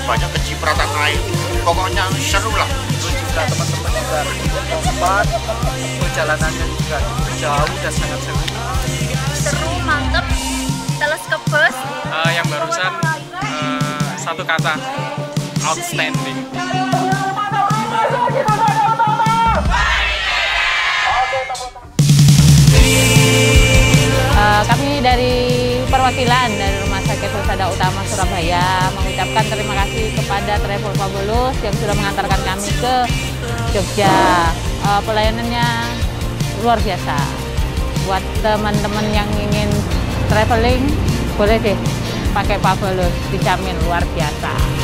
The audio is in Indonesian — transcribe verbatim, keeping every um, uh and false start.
banyak kecipratan air. Pokoknya seru lah. Terus juga teman-teman juga lompat, perjalanannya juga jauh dan sangat seru. Seru, mantep, teleskop bus. Uh, yang barusan uh, satu kata, outstanding. Uh, kami dari perwakilan dari Rumah Sakit Husada Utama Surabaya mengucapkan terima kasih kepada Travel Fabulous yang sudah mengantarkan kami ke Jogja. Uh, pelayanannya luar biasa. Buat teman-teman yang ingin traveling, boleh deh pakai Fabulous, dijamin luar biasa.